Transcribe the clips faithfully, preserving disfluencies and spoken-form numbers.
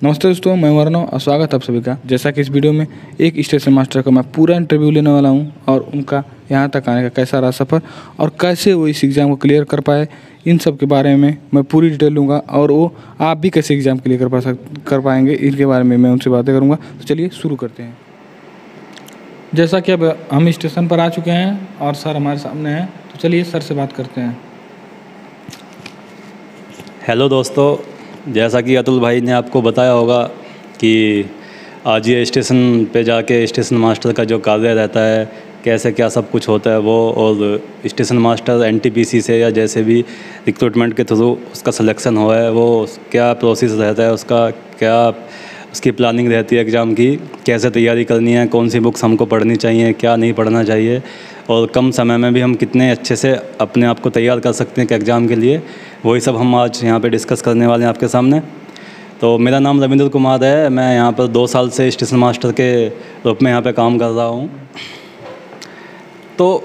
नमस्ते दोस्तों, मैं वर्णव और स्वागत है आप सभी का। जैसा कि इस वीडियो में एक स्टेशन मास्टर का मैं पूरा इंटरव्यू लेने वाला हूं और उनका यहां तक आने का कैसा रहा सफ़र और कैसे वो इस एग्ज़ाम को क्लियर कर पाए, इन सब के बारे में मैं पूरी डिटेल लूँगा। और वो आप भी कैसे एग्ज़ाम क्लियर कर पा सक कर पाएंगे इनके बारे में मैं उनसे बातें करूँगा। तो चलिए शुरू करते हैं। जैसा कि अब हम स्टेशन पर आ चुके हैं और सर हमारे सामने हैं, तो चलिए सर से बात करते हैं। हेलो दोस्तों, जैसा कि अतुल भाई ने आपको बताया होगा कि आज ये स्टेशन पे जाके स्टेशन मास्टर का जो कार्य रहता है, कैसे क्या सब कुछ होता है वो, और स्टेशन मास्टर एनटीपीसी से या जैसे भी रिक्रूटमेंट के थ्रू उसका सिलेक्शन हुआ है, वो क्या प्रोसेस रहता है, उसका क्या उसकी प्लानिंग रहती है एग्ज़ाम की, कैसे तैयारी करनी है, कौन सी बुक्स हमको पढ़नी चाहिए, क्या नहीं पढ़ना चाहिए, और कम समय में भी हम कितने अच्छे से अपने आप को तैयार कर सकते हैं कि एग्ज़ाम के लिए, वही सब हम आज यहाँ पे डिस्कस करने वाले हैं आपके सामने। तो मेरा नाम रविंद्र कुमार है, मैं यहाँ पर दो साल से स्टेशन मास्टर के रूप में यहाँ पे काम कर रहा हूँ। तो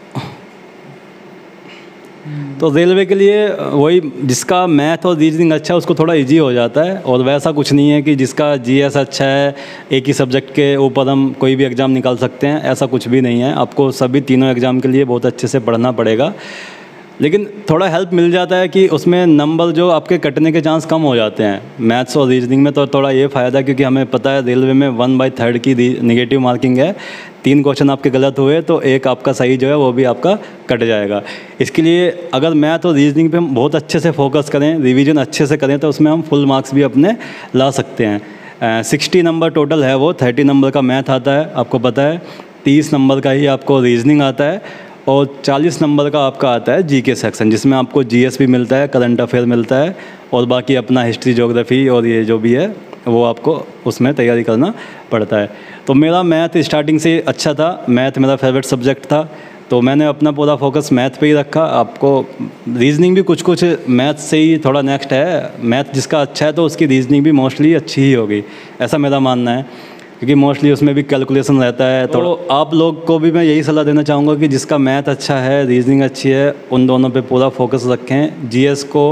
तो रेलवे के लिए वही जिसका मैथ और रीजनिंग अच्छा है उसको थोड़ा इजी हो जाता है, और वैसा कुछ नहीं है कि जिसका जीएस अच्छा है एक ही सब्जेक्ट के ऊपर हम कोई भी एग्ज़ाम निकाल सकते हैं, ऐसा कुछ भी नहीं है। आपको सभी तीनों एग्ज़ाम के लिए बहुत अच्छे से पढ़ना पड़ेगा, लेकिन थोड़ा हेल्प मिल जाता है कि उसमें नंबर जो आपके कटने के चांस कम हो जाते हैं मैथ्स और रीजनिंग में। तो थोड़ा ये फ़ायदा, क्योंकि हमें पता है रेलवे में वन बाई थर्ड की नेगेटिव मार्किंग है, तीन क्वेश्चन आपके गलत हुए तो एक आपका सही जो है वो भी आपका कट जाएगा। इसके लिए अगर मैथ और रीजनिंग पे हम बहुत अच्छे से फोकस करें, रिवीजन अच्छे से करें, तो उसमें हम फुल मार्क्स भी अपने ला सकते हैं। सिक्सटी नंबर टोटल है, वो थर्टी नंबर का मैथ आता है आपको पता है, तीस नंबर का ही आपको रीजनिंग आता है, और चालीस नंबर का आपका आता है जीके सेक्शन, जिसमें आपको जीएस भी मिलता है, करंट अफेयर मिलता है, और बाकी अपना हिस्ट्री, ज्योग्राफी और ये जो भी है वो आपको उसमें तैयारी करना पड़ता है। तो मेरा मैथ स्टार्टिंग से अच्छा था, मैथ मेरा फेवरेट सब्जेक्ट था, तो मैंने अपना पूरा फोकस मैथ पे ही रखा। आपको रीजनिंग भी कुछ कुछ मैथ से ही थोड़ा नेक्स्ट है, मैथ जिसका अच्छा है तो उसकी रीजनिंग भी मोस्टली अच्छी ही होगी, ऐसा मेरा मानना है, क्योंकि मोस्टली उसमें भी कैलकुलेशन रहता है। तो आप लोग को भी मैं यही सलाह देना चाहूँगा कि जिसका मैथ अच्छा है, रीजनिंग अच्छी है, उन दोनों पे पूरा फोकस रखें। जीएस को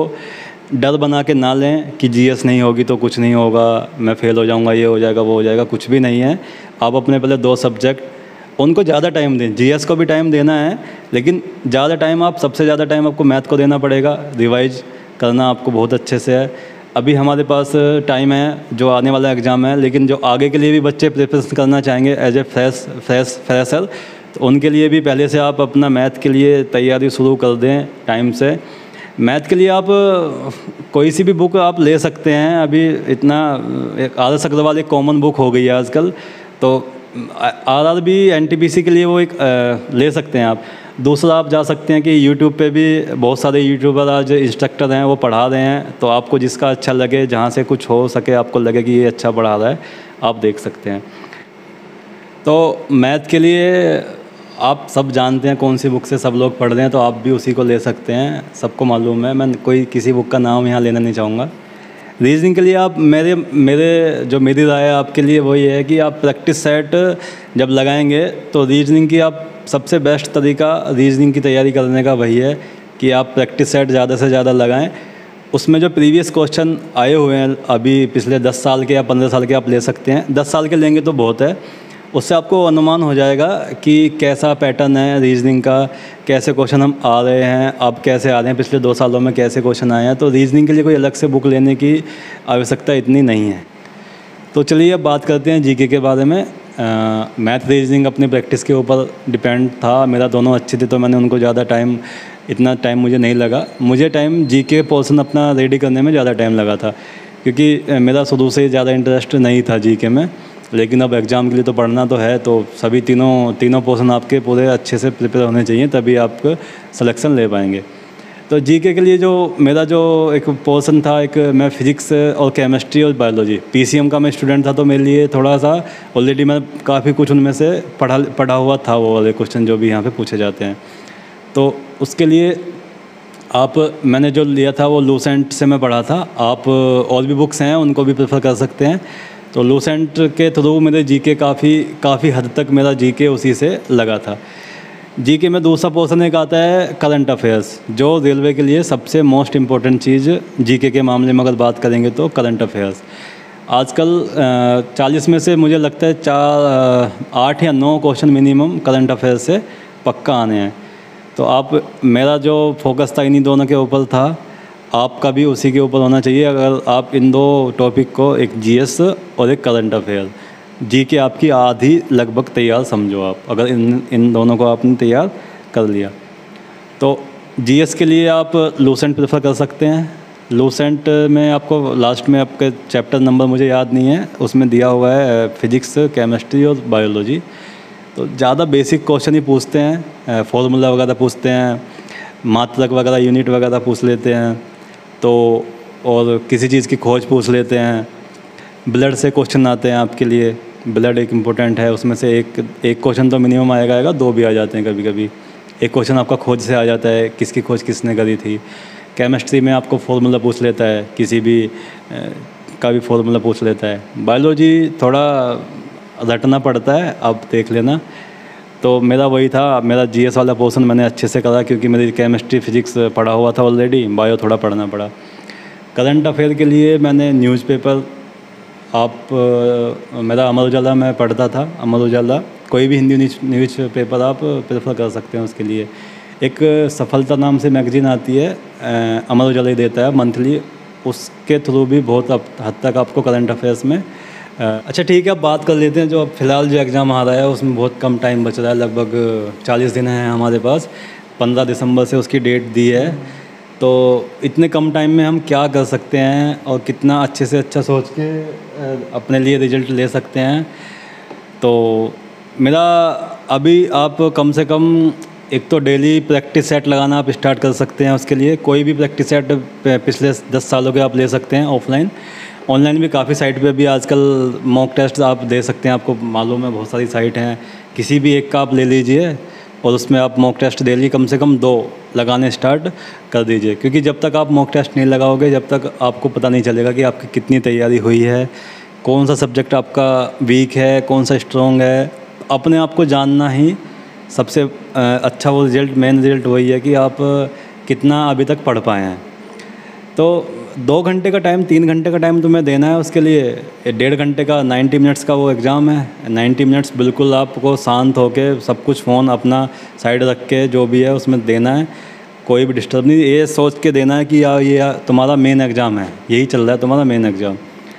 डर बना के ना लें कि जीएस नहीं होगी तो कुछ नहीं होगा, मैं फ़ेल हो जाऊँगा, ये हो जाएगा, वो हो जाएगा, कुछ भी नहीं है। आप अपने पहले दो सब्जेक्ट उनको ज़्यादा टाइम दें, जीएस को भी टाइम देना है, लेकिन ज़्यादा टाइम आप सबसे ज़्यादा टाइम आपको मैथ को देना पड़ेगा, रिवाइज करना आपको बहुत अच्छे से है। अभी हमारे पास टाइम है जो आने वाला एग्ज़ाम है, लेकिन जो आगे के लिए भी बच्चे प्रिपरेशन करना चाहेंगे as a fresh fresh fresher, तो उनके लिए भी पहले से आप अपना मैथ के लिए तैयारी शुरू कर दें टाइम से। मैथ के लिए आप कोई सी भी बुक आप ले सकते हैं, अभी इतना एक आर एस अग्रवाल एक कॉमन बुक हो गई है आजकल, तो R R B N T P C के लिए वो एक आ, ले सकते हैं आप। दूसरा आप जा सकते हैं कि यूट्यूब पे भी बहुत सारे यूट्यूबर आज इंस्ट्रक्टर हैं, वो पढ़ा रहे हैं, तो आपको जिसका अच्छा लगे, जहाँ से कुछ हो सके आपको लगे कि ये अच्छा पढ़ा रहा है, आप देख सकते हैं। तो मैथ के लिए आप सब जानते हैं कौन सी बुक से सब लोग पढ़ रहे हैं, तो आप भी उसी को ले सकते हैं, सबको मालूम है, मैं कोई किसी बुक का नाम यहाँ लेना नहीं चाहूँगा। रीजनिंग के लिए आप मेरे मेरे जो मेरी राय है आपके लिए वही है कि आप प्रैक्टिस सेट जब लगाएंगे तो रीजनिंग की आप सबसे बेस्ट तरीका रीजनिंग की तैयारी करने का वही है कि आप प्रैक्टिस सेट ज़्यादा से ज़्यादा लगाएं। उसमें जो प्रीवियस क्वेश्चन आए हुए हैं अभी पिछले दस साल के या पंद्रह साल के आप ले सकते हैं, दस साल के लेंगे तो बहुत है, उससे आपको अनुमान हो जाएगा कि कैसा पैटर्न है रीजनिंग का, कैसे क्वेश्चन हम आ रहे हैं, अब कैसे आ रहे हैं, पिछले दो सालों में कैसे क्वेश्चन आए हैं। तो रीजनिंग के लिए कोई अलग से बुक लेने की आवश्यकता इतनी नहीं है। तो चलिए अब बात करते हैं जीके के बारे में। मैथ रीजनिंग अपनी प्रैक्टिस के ऊपर डिपेंड था, मेरा दोनों अच्छी थी तो मैंने उनको ज़्यादा टाइम इतना टाइम मुझे नहीं लगा। मुझे टाइम जीके पोर्शन अपना रेडी करने में ज़्यादा टाइम लगा था, क्योंकि मेरा शुरू से ही ज़्यादा इंटरेस्ट नहीं था जीके में, लेकिन अब एग्ज़ाम के लिए तो पढ़ना तो है, तो सभी तीनों तीनों पोर्शन आपके पूरे अच्छे से प्रिपेयर होने चाहिए, तभी आप सिलेक्शन ले पाएंगे। तो जीके के लिए जो मेरा जो एक पोर्शन था, एक मैं फिजिक्स और केमिस्ट्री और बायोलॉजी पीसीएम का मैं स्टूडेंट था, तो मेरे लिए थोड़ा सा ऑलरेडी मैं काफ़ी कुछ उनमें से पढ़ा पढ़ा हुआ था, वो वाले क्वेश्चन जो भी यहाँ पे पूछे जाते हैं। तो उसके लिए आप मैंने जो लिया था वो लूसेंट से मैं पढ़ा था, आप और भी बुक्स हैं उनको भी प्रेफर कर सकते हैं। तो लूसेंट के थ्रू मेरे जीके काफ़ी काफ़ी हद तक मेरा जीके उसी से लगा था। जीके में दूसरा पोर्शन एक आता है करंट अफेयर्स, जो रेलवे के लिए सबसे मोस्ट इम्पॉर्टेंट चीज़ जीके के मामले में अगर बात करेंगे तो करंट अफेयर्स। आजकल चालीस में से मुझे लगता है चार आठ या नौ क्वेश्चन मिनिमम करंट अफेयर से पक्का आने हैं। तो आप, मेरा जो फोकस था इन्हीं दोनों के ऊपर था, आपका भी उसी के ऊपर होना चाहिए। अगर आप इन दो टॉपिक को, एक जीएस और एक करंट अफेयर, जी के आपकी आधी लगभग तैयार समझो आप, अगर इन इन दोनों को आपने तैयार कर लिया तो जीएस के लिए आप लूसेंट प्रेफर कर सकते हैं। लूसेंट में आपको लास्ट में आपके चैप्टर नंबर मुझे याद नहीं है, उसमें दिया हुआ है फिजिक्स, केमिस्ट्री और बायोलॉजी। तो ज़्यादा बेसिक क्वेश्चन ही पूछते हैं, फॉर्मूला वगैरह पूछते हैं, मात्रक वगैरह, यूनिट वगैरह पूछ लेते हैं, तो और किसी चीज़ की खोज पूछ लेते हैं। ब्लड से क्वेश्चन आते हैं आपके लिए, ब्लड एक इम्पोर्टेंट है, उसमें से एक एक क्वेश्चन तो मिनिमम आएगा आएगा दो भी आ जाते हैं कभी कभी। एक क्वेश्चन आपका खोज से आ जाता है, किसकी खोज किसने करी थी। केमिस्ट्री में आपको फॉर्मूला पूछ लेता है, किसी भी का भी फॉर्मूला पूछ लेता है। बायोलॉजी थोड़ा रटना पड़ता है, आप देख लेना। तो मेरा वही था, मेरा जीएस वाला पोर्शन मैंने अच्छे से करा क्योंकि मेरी केमिस्ट्री फिजिक्स पढ़ा हुआ था ऑलरेडी, बायो थोड़ा पढ़ना पड़ा। करंट अफेयर के लिए मैंने न्यूज़पेपर, आप मेरा अमर उजाला में पढ़ता था, अमर उजाला, कोई भी हिंदी न्यूज न्यूज़ पेपर आप प्रेफर कर सकते हैं उसके लिए। एक सफलता नाम से मैगजीन आती है, अमर उजाला ही देता है मंथली, उसके थ्रू भी बहुत हद तक आपको करंट अफेयर्स में। अच्छा ठीक है, अब बात कर लेते हैं जो अब फ़िलहाल जो एग्ज़ाम आ रहा है उसमें बहुत कम टाइम बच रहा है, लगभग चालीस दिन है हमारे पास, पंद्रह दिसंबर से उसकी डेट दी है। तो इतने कम टाइम में हम क्या कर सकते हैं और कितना अच्छे से अच्छा सोच के अपने लिए रिजल्ट ले सकते हैं। तो मेरा अभी आप कम से कम एक तो डेली प्रैक्टिस सेट लगाना आप स्टार्ट कर सकते हैं। उसके लिए कोई भी प्रैक्टिस सेट पिछले दस सालों के आप ले सकते हैं ऑफलाइन। ऑनलाइन भी काफ़ी साइट पे भी आजकल मॉक टेस्ट आप दे सकते हैं, आपको मालूम है बहुत सारी साइट हैं, किसी भी एक का आप ले लीजिए और उसमें आप मॉक टेस्ट डेली कम से कम दो लगाने स्टार्ट कर दीजिए। क्योंकि जब तक आप मॉक टेस्ट नहीं लगाओगे, जब तक आपको पता नहीं चलेगा कि आपकी कितनी तैयारी हुई है, कौन सा सब्जेक्ट आपका वीक है, कौन सा स्ट्रॉन्ग है। अपने आप को जानना ही सबसे अच्छा वो रिज़ल्ट, मेन रिज़ल्ट वही है कि आप कितना अभी तक पढ़ पाए हैं। तो दो घंटे का टाइम, तीन घंटे का टाइम तुम्हें देना है उसके लिए। डेढ़ घंटे का नाइन्टी मिनट्स का वो एग्ज़ाम है। नाइन्टी मिनट्स बिल्कुल आपको शांत होके सब कुछ, फ़ोन अपना साइड रख के जो भी है उसमें देना है, कोई भी डिस्टर्ब नहीं, ये सोच के देना है कि यार ये तुम्हारा मेन एग्ज़ाम है, यही चल रहा है तुम्हारा मेन एग्ज़ाम।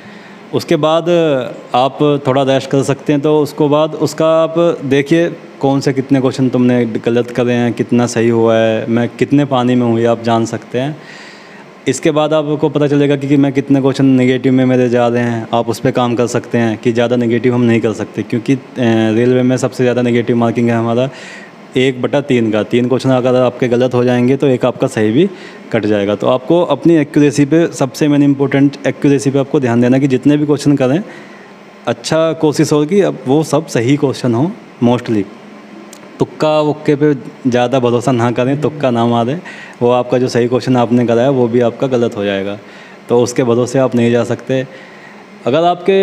उसके बाद आप थोड़ा रेस्ट कर सकते हैं। तो उसको बाद उसका आप देखिए कौन से कितने क्वेश्चन तुमने गलत करे हैं, कितना सही हुआ है, मैं कितने पानी में हुई आप जान सकते हैं। इसके बाद आपको पता चलेगा कि, कि मैं कितने क्वेश्चन नेगेटिव में मेरे जा रहे हैं, आप उस पर काम कर सकते हैं कि ज़्यादा नेगेटिव हम नहीं कर सकते। क्योंकि रेलवे में सबसे ज़्यादा नेगेटिव मार्किंग है हमारा एक बटा तीन का। तीन क्वेश्चन अगर आपके गलत हो जाएंगे तो एक आपका सही भी कट जाएगा। तो आपको अपनी एक्यूरेसी पे, सबसे मेन इंपॉर्टेंट एक्यूरेसी पे आपको ध्यान देना कि जितने भी क्वेश्चन करें अच्छा कोशिश हो कि अब वो सब सही क्वेश्चन हो। मोस्टली तुक्का वक्के पे ज़्यादा भरोसा ना करें, तुक्का ना मारें, वो आपका जो सही क्वेश्चन आपने कराया वो भी आपका गलत हो जाएगा। तो उसके भरोसे आप नहीं जा सकते। अगर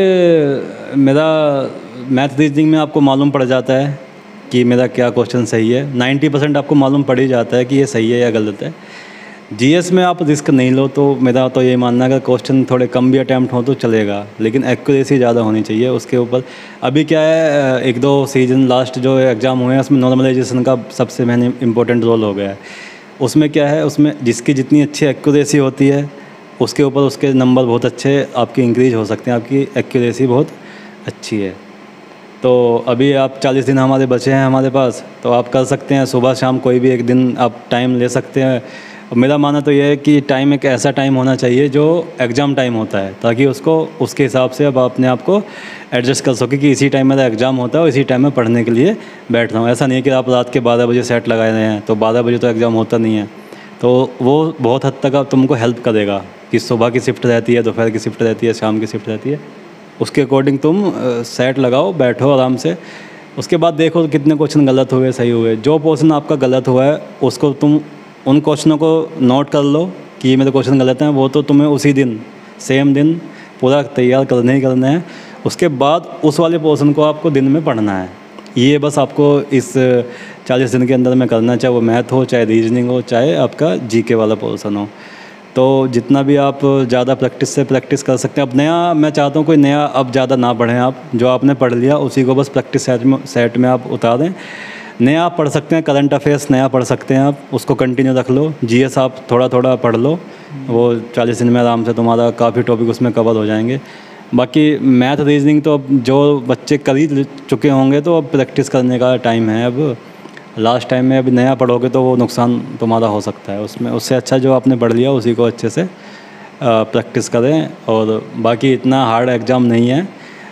आपके मेरा मैथ रीजनिंग में आपको मालूम पड़ जाता है कि मेरा क्या क्वेश्चन सही है, नाइन्टी परसेंट आपको मालूम पड़ ही जाता है कि ये सही है या गलत है। जीएस में आप रिस्क नहीं लो, तो मेरा तो ये मानना है अगर क्वेश्चन थोड़े कम भी अटैम्प्ट हो तो चलेगा, लेकिन एक्यूरेसी ज़्यादा होनी चाहिए उसके ऊपर। अभी क्या है, एक दो सीजन लास्ट जो एग्ज़ाम हुए हैं उसमें नॉर्मलाइजेशन का सबसे मेन इम्पोर्टेंट रोल हो गया है। उसमें क्या है, उसमें जिसकी जितनी अच्छी एक्यूरेसी होती है उसके ऊपर उसके नंबर बहुत अच्छे आपके इंक्रीज हो सकते हैं, आपकी एक्यूरेसी बहुत अच्छी है। तो अभी आप चालीस दिन हमारे बचे हैं हमारे पास, तो आप कर सकते हैं सुबह शाम कोई भी एक दिन आप टाइम ले सकते हैं। मेरा मानना तो यह है कि टाइम एक ऐसा टाइम होना चाहिए जो एग्ज़ाम टाइम होता है, ताकि उसको उसके हिसाब से अब अपने आप को एडजस्ट कर सके कि इसी टाइम मेरा एग्ज़ाम होता है और इसी टाइम में पढ़ने के लिए बैठ रहा हूँ। ऐसा नहीं है कि आप रात के बारह बजे सेट लगाए रहे हैं तो बारह बजे तो एग्ज़ाम होता नहीं है। तो वो बहुत हद तक अब तुमको हेल्प करेगा कि सुबह की शिफ्ट रहती है, दोपहर की शिफ्ट रहती है, शाम की शिफ्ट रहती है, उसके अकॉर्डिंग तुम सेट लगाओ, बैठो आराम से। उसके बाद देखो कितने क्वेश्चन गलत हुए, सही हुए। जो पोर्शन आपका गलत हुआ है उसको तुम उन क्वेश्चनों को नोट कर लो कि ये मेरे क्वेश्चन गलत हैं, वो तो तुम्हें उसी दिन सेम दिन पूरा तैयार करने ही करना है। उसके बाद उस वाले पोर्शन को आपको दिन में पढ़ना है। ये बस आपको इस चालीस दिन के अंदर में करना, चाहे वो मैथ हो, चाहे रीजनिंग हो, चाहे आपका जीके वाला पोर्शन हो। तो जितना भी आप ज़्यादा प्रैक्टिस से प्रैक्टिस कर सकते हैं। अब नया मैं चाहता हूँ कोई नया अब ज़्यादा ना पढ़ें आप, जो आपने पढ़ लिया उसी को बस प्रैक्टिस सेट में सेट में आप उतारें। नया आप पढ़ सकते हैं, करंट अफेयर्स नया पढ़ सकते हैं आप, उसको कंटिन्यू रख लो। जीएस आप थोड़ा थोड़ा पढ़ लो, वो चालीस दिन में आराम से तुम्हारा काफ़ी टॉपिक उसमें कवर हो जाएंगे। बाकी मैथ रीजनिंग तो अब जो बच्चे कर ही चुके होंगे तो अब प्रैक्टिस करने का टाइम है। अब लास्ट टाइम में अभी नया पढ़ोगे तो वो नुकसान तुम्हारा हो सकता है उसमें। उससे अच्छा जो आपने पढ़ लिया उसी को अच्छे से प्रैक्टिस करें। और बाकी इतना हार्ड एग्ज़ाम नहीं है,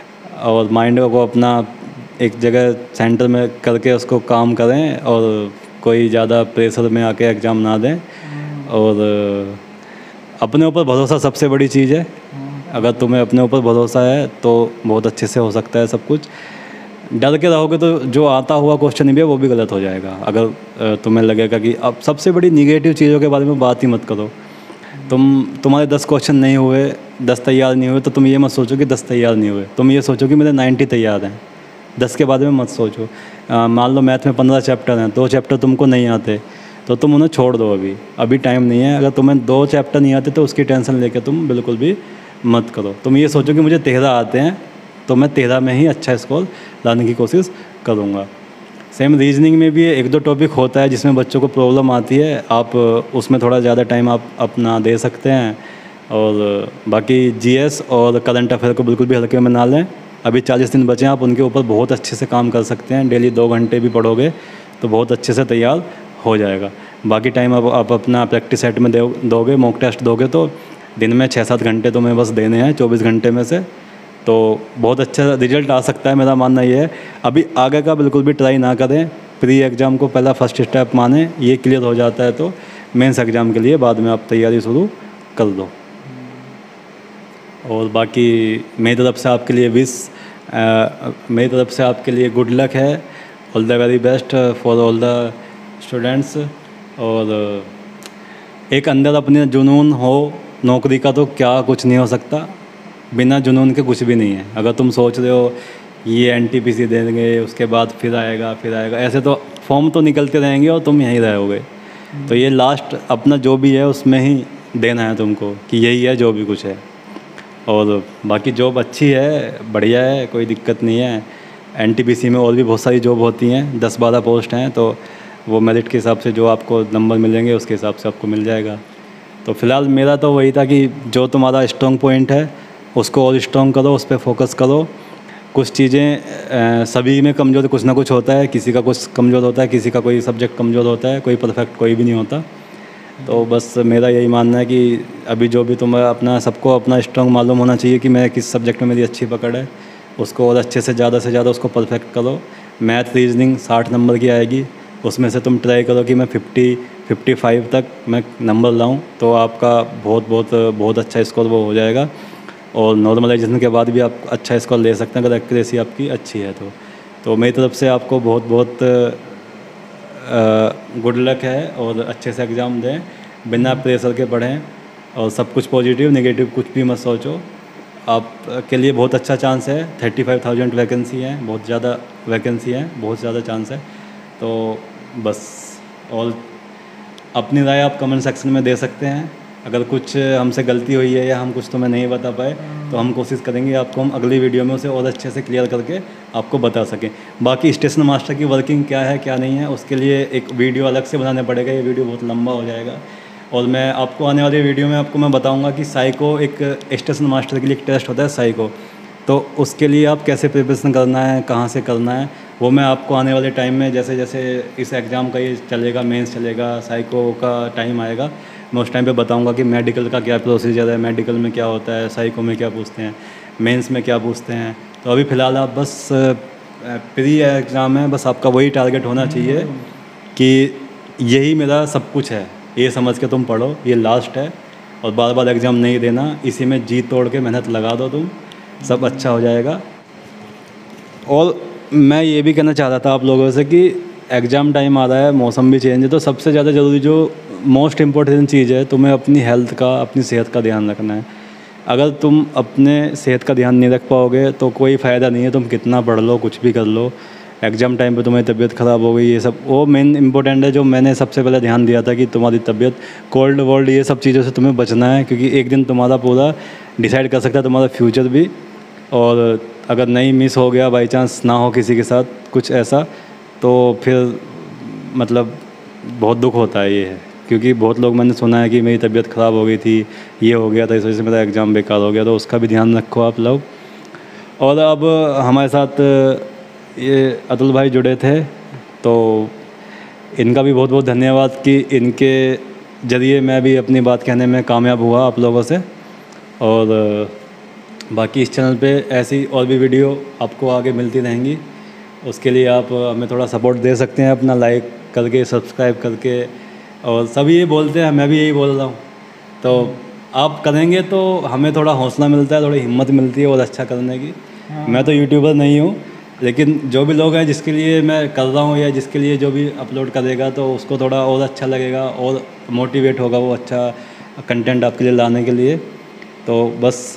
और माइंड को अपना एक जगह सेंटर में करके उसको काम करें, और कोई ज़्यादा प्रेशर में आके एग्ज़ाम ना दें। और अपने ऊपर भरोसा सबसे बड़ी चीज़ है। अगर तुम्हें अपने ऊपर भरोसा है तो बहुत अच्छे से हो सकता है सब कुछ। डर के रहोगे तो जो आता हुआ क्वेश्चन भी है वो भी गलत हो जाएगा। अगर तुम्हें लगेगा कि अब सबसे बड़ी निगेटिव चीज़ों के बारे में बात ही मत करो। तुम तुम्हारे दस क्वेश्चन नहीं हुए, दस तैयार नहीं हुए, तो तुम ये मत सोचो कि दस तैयार नहीं हुए, तुम ये सोचो कि मेरे नाइन्टी तैयार हैं। दस के बारे में मत सोचो। मान लो मैथ में पंद्रह चैप्टर हैं, दो चैप्टर तुमको नहीं आते तो तुम उन्हें छोड़ दो, अभी अभी टाइम नहीं है। अगर तुम्हें दो चैप्टर नहीं आते तो उसकी टेंशन लेके तुम बिल्कुल भी मत करो। तुम ये सोचो कि मुझे तेरह आते हैं तो मैं तेरह में ही अच्छा स्कोर लाने की कोशिश करूँगा। सेम रीजनिंग में भी एक दो टॉपिक होता है जिसमें बच्चों को प्रॉब्लम आती है, आप उसमें थोड़ा ज़्यादा टाइम आप अपना दे सकते हैं। और बाकी जीएस और करंट अफेयर को बिल्कुल भी हल्के में ना लें। अभी चालीस दिन बचे हैं, आप उनके ऊपर बहुत अच्छे से काम कर सकते हैं। डेली दो घंटे भी पढ़ोगे तो बहुत अच्छे से तैयार हो जाएगा। बाकी टाइम अब आप अपना प्रैक्टिस सेट में दोगे, मॉक टेस्ट दोगे तो दिन में छः सात घंटे तुम्हें बस देने हैं चौबीस घंटे में से, तो बहुत अच्छा रिजल्ट आ सकता है। मेरा मानना ये है अभी आगे का बिल्कुल भी ट्राई ना करें। प्री एग्ज़ाम को पहला फर्स्ट स्टेप माने, ये क्लियर हो जाता है तो मेंस एग्ज़ाम के लिए बाद में आप तैयारी शुरू कर दो। और बाकी मेरी तरफ से आपके लिए विश, मेरी तरफ से आपके लिए गुड लक है। All the very best for all the students. और एक अंदर अपने जुनून हो नौकरी का तो क्या कुछ नहीं हो सकता, बिना जुनून के कुछ भी नहीं है। अगर तुम सोच रहे हो ये एनटीपीसी देंगे उसके बाद फिर आएगा फिर आएगा, ऐसे तो फॉर्म तो निकलते रहेंगे और तुम यहीं रहोगे। तो ये लास्ट अपना जो भी है उसमें ही देना है तुमको कि यही है जो भी कुछ है। और बाकी जॉब अच्छी है, बढ़िया है, कोई दिक्कत नहीं है। एनटीपीसी में और भी बहुत सारी जॉब होती हैं, दस बारह पोस्ट हैं, तो वो मेरिट के हिसाब से जो आपको नंबर मिलेंगे उसके हिसाब से आपको मिल जाएगा। तो फ़िलहाल मेरा तो वही था कि जो तुम्हारा स्ट्रॉन्ग पॉइंट है उसको और स्ट्रॉन्ग करो, उस पर फोकस करो। कुछ चीज़ें सभी में कमज़ोर कुछ ना कुछ होता है, किसी का कुछ कमज़ोर होता है, किसी का कोई सब्जेक्ट कमज़ोर होता है, कोई परफेक्ट कोई भी नहीं होता। तो बस मेरा यही मानना है कि अभी जो भी तुम्हें अपना सबको अपना स्ट्रॉन्ग मालूम होना चाहिए कि मैं किस सब्जेक्ट में मेरी अच्छी पकड़ है, उसको और अच्छे से ज़्यादा से ज़्यादा उसको परफेक्ट करो। मैथ रीजनिंग साठ नंबर की आएगी, उसमें से तुम ट्राई करो कि मैं फिफ्टी फिफ्टी फाइव तक मैं नंबर लाऊं, तो आपका बहुत बहुत बहुत अच्छा स्कोर वो हो जाएगा। और नॉर्मलाइजेशन के बाद भी आप अच्छा स्कोर ले सकते हैं अगर एक्यूरेसी आपकी अच्छी है तो। तो मेरी तरफ से आपको बहुत बहुत गुड लक है, और अच्छे से एग्ज़ाम दें, बिना प्रेशर के पढ़ें, और सब कुछ पॉजिटिव नेगेटिव कुछ भी मत सोचो। आपके लिए बहुत अच्छा चांस है, थर्टी फाइव थाउजेंड वैकेंसी है, बहुत ज़्यादा वैकेंसी है, बहुत ज़्यादा चांस है। तो बस, और अपनी राय आप कमेंट सेक्शन में दे सकते हैं। अगर कुछ हमसे गलती हुई है या हम कुछ तुम्हें नहीं बता पाए तो हम कोशिश करेंगे आपको हम अगली वीडियो में उसे और अच्छे से क्लियर करके आपको बता सकें। बाकी स्टेशन मास्टर की वर्किंग क्या है क्या नहीं है उसके लिए एक वीडियो अलग से बनाना पड़ेगा, ये वीडियो बहुत लंबा हो जाएगा। और मैं आपको आने वाली वीडियो में आपको मैं बताऊँगा कि साइको एक स्टेशन मास्टर के लिए एक टेस्ट होता है साइको, तो उसके लिए आप कैसे प्रिपरेशन करना है, कहाँ से करना है, वो मैं आपको आने वाले टाइम में जैसे जैसे इस एग्ज़ाम का ये चलेगा, मेंस चलेगा, साइको का टाइम आएगा, मैं उस टाइम पे बताऊंगा कि मेडिकल का क्या प्रोसीजर है, मेडिकल में क्या होता है, साइको में क्या पूछते हैं, मेंस में क्या पूछते हैं। तो अभी फ़िलहाल आप बस प्री एग्ज़ाम है, बस आपका वही टारगेट होना चाहिए कि यही मेरा सब कुछ है, ये समझ के तुम पढ़ो, ये लास्ट है, और बार बार एग्ज़ाम नहीं देना, इसी में जी तोड़ के मेहनत लगा दो तुम, सब अच्छा हो जाएगा। और मैं ये भी कहना चाह रहा था आप लोगों से कि एग्ज़ाम टाइम आ रहा है, मौसम भी चेंज है, तो सबसे ज़्यादा ज़रूरी जो मोस्ट इम्पोर्टेंट चीज़ है, तुम्हें अपनी हेल्थ का, अपनी सेहत का ध्यान रखना है। अगर तुम अपने सेहत का ध्यान नहीं रख पाओगे तो कोई फ़ायदा नहीं है, तुम कितना पढ़ लो, कुछ भी कर लो, एग्ज़ाम टाइम पे तुम्हारी तबीयत ख़राब हो गई, ये सब वो मेन इंपॉर्टेंट है जो मैंने सबसे पहले ध्यान दिया था कि तुम्हारी तबीयत, कोल्ड वोल्ड ये सब चीज़ों से तुम्हें बचना है, क्योंकि एक दिन तुम्हारा पूरा डिसाइड कर सकता है तुम्हारा फ्यूचर भी। और अगर नहीं मिस हो गया, बाई चांस ना हो किसी के साथ कुछ ऐसा, तो फिर मतलब बहुत दुख होता है ये है, क्योंकि बहुत लोग मैंने सुना है कि मेरी तबीयत ख़राब हो गई थी, ये हो गया था, इस वजह से मेरा एग्ज़ाम बेकार हो गया, तो उसका भी ध्यान रखो आप लोग। और अब हमारे साथ ये अतुल भाई जुड़े थे, तो इनका भी बहुत बहुत धन्यवाद कि इनके ज़रिए मैं भी अपनी बात कहने में कामयाब हुआ आप लोगों से। और बाकी इस चैनल पे ऐसी और भी वीडियो आपको आगे मिलती रहेंगी, उसके लिए आप हमें थोड़ा सपोर्ट दे सकते हैं अपना लाइक करके, सब्सक्राइब करके। और सभी ये बोलते हैं, मैं भी यही बोल रहा हूँ, तो आप करेंगे तो हमें थोड़ा हौसला मिलता है, थोड़ी हिम्मत मिलती है और अच्छा करने की। मैं तो यूट्यूबर नहीं हूँ, लेकिन जो भी लोग हैं जिसके लिए मैं कर रहा हूँ या जिसके लिए जो भी अपलोड करेगा तो उसको थोड़ा और अच्छा लगेगा और मोटिवेट होगा वो अच्छा कंटेंट आपके लिए लाने के लिए। तो बस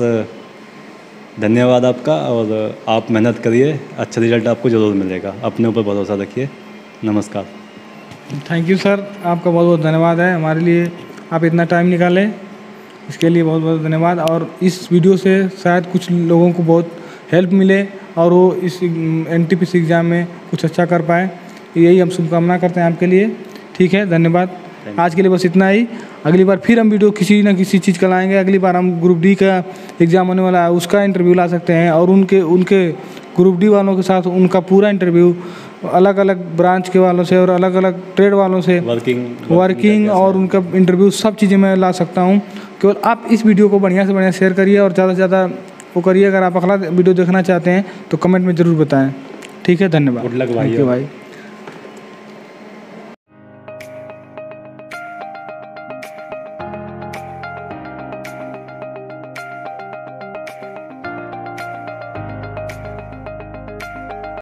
धन्यवाद आपका, और आप मेहनत करिए, अच्छा रिजल्ट आपको ज़रूर मिलेगा, अपने ऊपर भरोसा रखिए। नमस्कार। थैंक यू सर, आपका बहुत बहुत धन्यवाद है हमारे लिए, आप इतना टाइम निकालें, इसके लिए बहुत बहुत धन्यवाद। और इस वीडियो से शायद कुछ लोगों को बहुत हेल्प मिले और वो इस N T P C exam में कुछ अच्छा कर पाए, यही हम शुभकामना करते हैं आपके लिए। ठीक है, धन्यवाद। आज के लिए बस इतना ही। अगली बार फिर हम वीडियो किसी न किसी चीज़ का लाएंगे। अगली बार हम ग्रुप डी का एग्ज़ाम होने वाला है, उसका इंटरव्यू ला सकते हैं, और उनके उनके ग्रुप डी वालों के साथ उनका पूरा इंटरव्यू, अलग अलग ब्रांच के वालों से और अलग अलग ट्रेड वालों से वर्किंग वर्किंग और उनका इंटरव्यू, सब चीज़ें मैं ला सकता हूँ। केवल आप इस वीडियो को बढ़िया से बढ़िया शेयर करिए और ज़्यादा से ज़्यादा वो करिए। अगर आप अगला वीडियो देखना चाहते हैं तो कमेंट में ज़रूर बताएं। ठीक है, धन्यवाद। गुड लक भाई। भाई।